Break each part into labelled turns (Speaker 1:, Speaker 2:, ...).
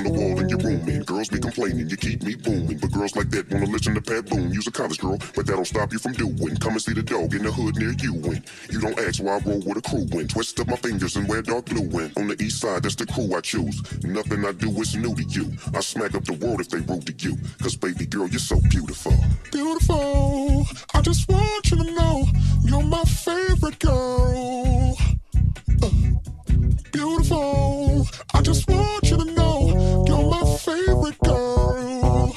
Speaker 1: the wall in your room, and girls be complaining, you keep me booming. But girls like that wanna listen to Pat Boone. You's a college girl, but that don't stop you from doing. Come and see the dog in the hood near you, and you don't ask why I roll with a crew, and twist up my fingers and wear dark blue. And on the east side, that's the crew I choose. Nothing I do is new to you. I smack up the world if they rude to you, cause baby girl, you're so beautiful.
Speaker 2: Beautiful, I just want you to know you're my favorite girl. Beautiful, I just want you to know you're my favorite girl.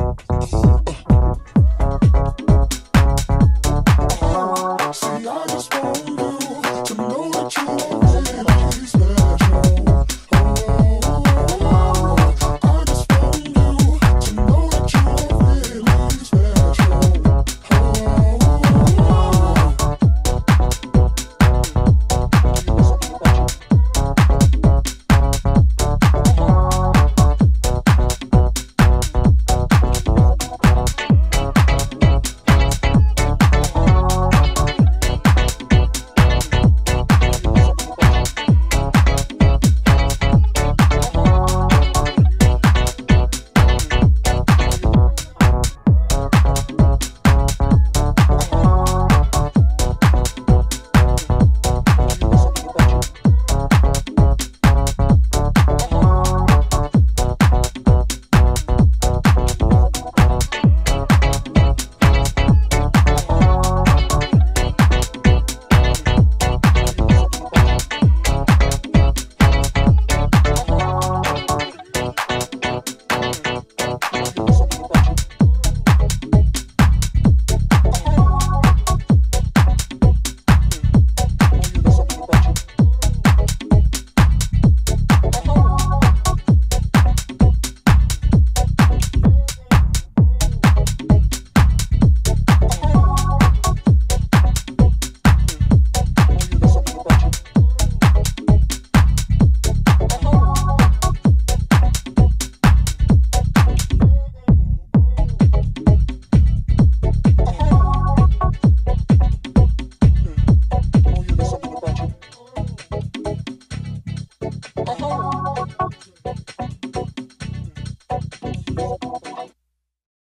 Speaker 2: See, I just want you to know that you're really special. I just want you to know that you're really special.